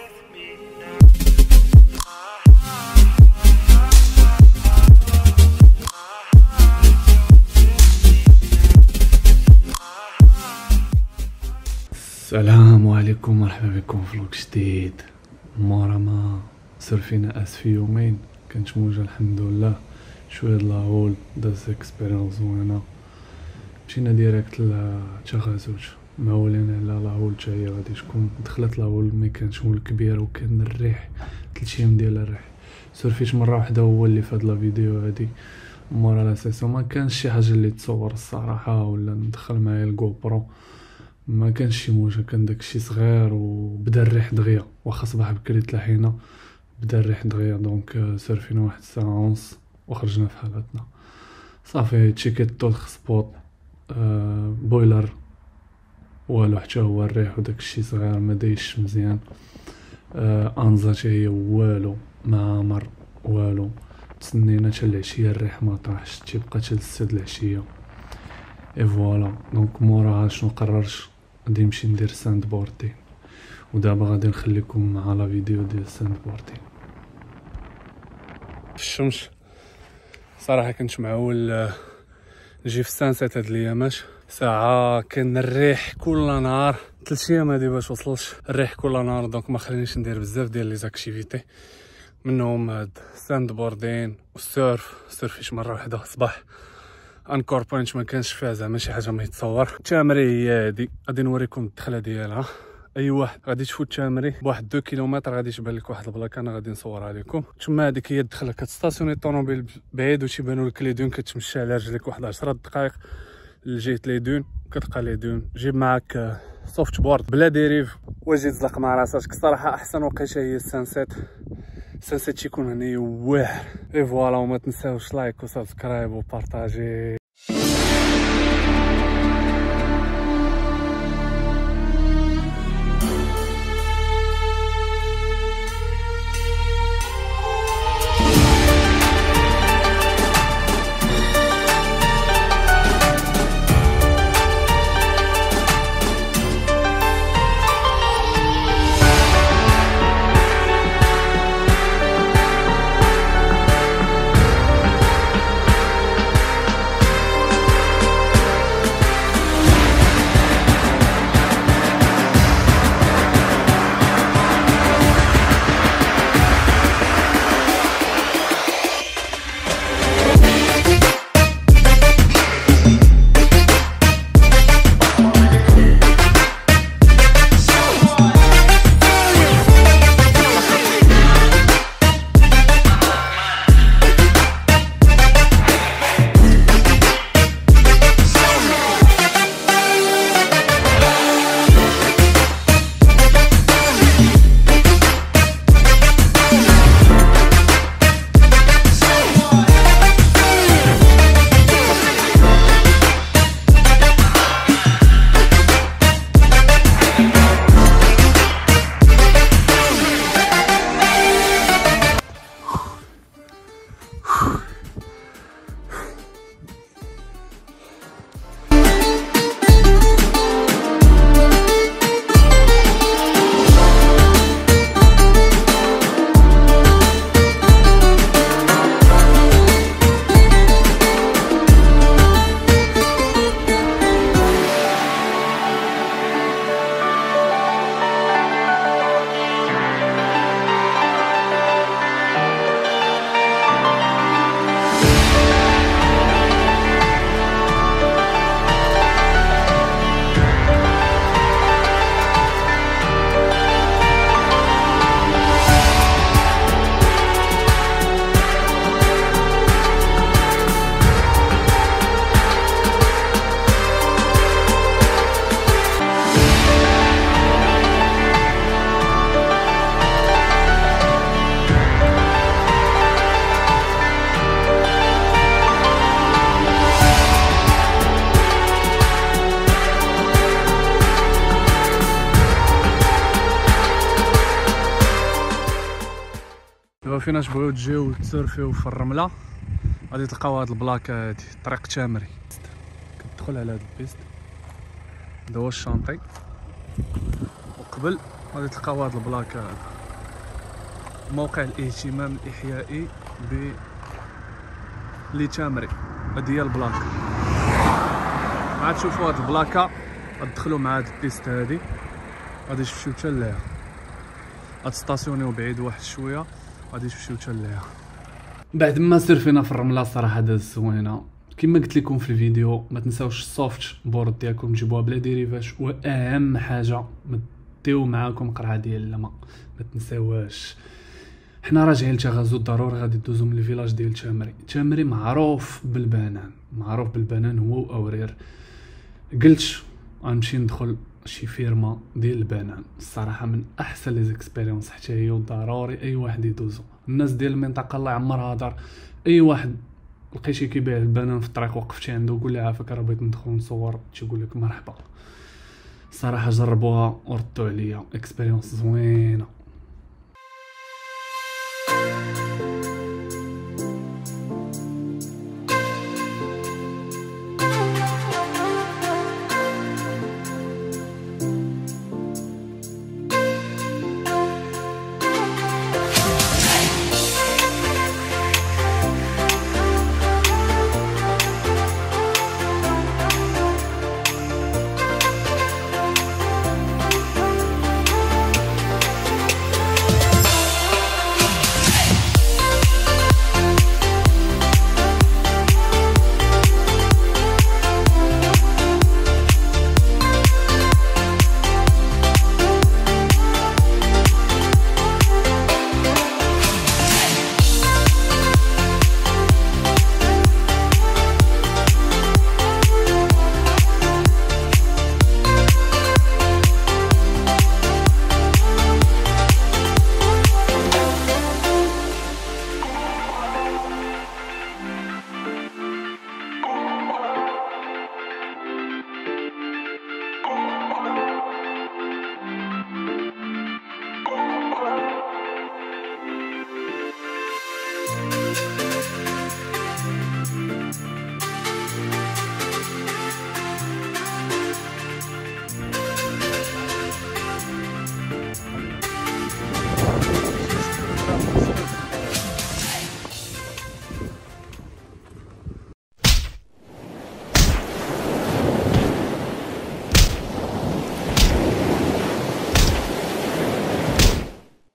السلام عليكم، مرحبا بكم في فلوق جديد. مورا ما سرفينا في يومين كانت موجة الحمد لله، شويه د لاهول داز اكسبيريونس زوينه. مشينا ديريكت لتخازوج، ما ولينا على لاهول حتى هي غادي تكون. دخلت لاهول مي كانش مول كبير وكان الريح 3 ايام ديال الريح. سرفيت مره واحده هو اللي في هاد لا فيديو هادي. مورا لا سيسون ما كانش شي حاجه اللي تصور الصراحه ولا ندخل معايا الجو برو، ما كانش شي موجه، كان داكشي صغير وبدا الريح دغيا. واخا صباح بكري تلاحينا بدا الريح دغيا، دونك سيرفينا واحد الساعه ونص وخرجنا في حالتنا. صافي تشيكيت طولخ سبوت، بويلر والو حتى هو الريح وداكشي صغير ما دايش مزيان. انزا حتى هي والو ما عمر والو. تسنينا حتى العشيه الريح ما طاحش، تيبقى حتى للسد العشيه. اي فوالا دونك موراها شنو قررت؟ غادي نمشي ندير ساند بوردين، ودابا غادي نخليكم مع لا فيديو ديال الساند بوردين في الشمس. صراحه كنت معول نجي في السانسيت هاد الايامات، ساعه كان الريح كل نهار 3 ايام هادي باش وصلت الريح كل نهار، دونك ما خلينيش ندير بزاف ديال لي زاكتيفيتي، منهم هاد الساند بوردين والسيرف. سيرفيت مره واحده صباح انكور بوينت ما كانش فيها زعما شي حاجه ما يتصور. تامري هي هادي، غادي نوريكم الدخله ديالها. اي واحد غادي تفوت تامري بواحد 2 كيلومتر غادي تبان لك واحد البلاكه، انا غادي نصورها لكم. تما هذيك هي الدخله، كتستاسيوني الطوموبيل بعيد وتيبانوا لك لي دون، كتمشى على رجلك واحد 10 دقائق لجهه لي دون، كتلقى لي دون. جيب معاك سوفت بورد بلا ديريف واجي تزلق مع راسك. الصراحه احسن وقيته هي السانسيت، السانسيت تيكون هني واعر. اي فوالا، وما تنساوش لايك وسبسكرايب وبارطاجي. دابا فيناش بغيو تجيو تسرفيو في الرمله غادي تلقاو هاد البلاكه هادي، طريق تامري. كتدخل على هاد البيست، هذا هو الشانطي، وقبل غادي تلقاو هاد البلاكه هذا موقع الاهتمام الاحيائي لتامري. هادي هي البلاكه. عاد تشوفوا هاد البلاكه غتدخلوا مع هاد البيست هادي غادي تمشيو حتى ليها. غتستاسيونيو بعيد واحد شويه غادي تمشيو حتى ليها. بعد ما سيرفينا في الرمله صراحه داز زوينه. كما قلت لكم في الفيديو ما تنساوش السوفت بورد ديالكم تجيبوها بلا ديريفاج، واهم حاجه ما ديو معاكم قرعه ديال الماء ما تنساوهاش. حنا راجعين لتغازو ضروري غادي دوزو من الفيلاج ديال تامري معروف بالبنان هو واورير. قلت غنمشي ندخل شي فيرما ديال البنان الصراحه من احسن لي زيكسبيريونس حتى هي ضروري اي واحد يدوزو. الناس ديال المنطقه الله يعمرها دار، اي واحد لقيتي كيبيع البنان في الطريق وقفتي عنده وقول لي عافاك راه بغيت ندخل نصور تيقول لك مرحبا. صراحه جربوها وردوا عليا اكسبيريونس زوينه.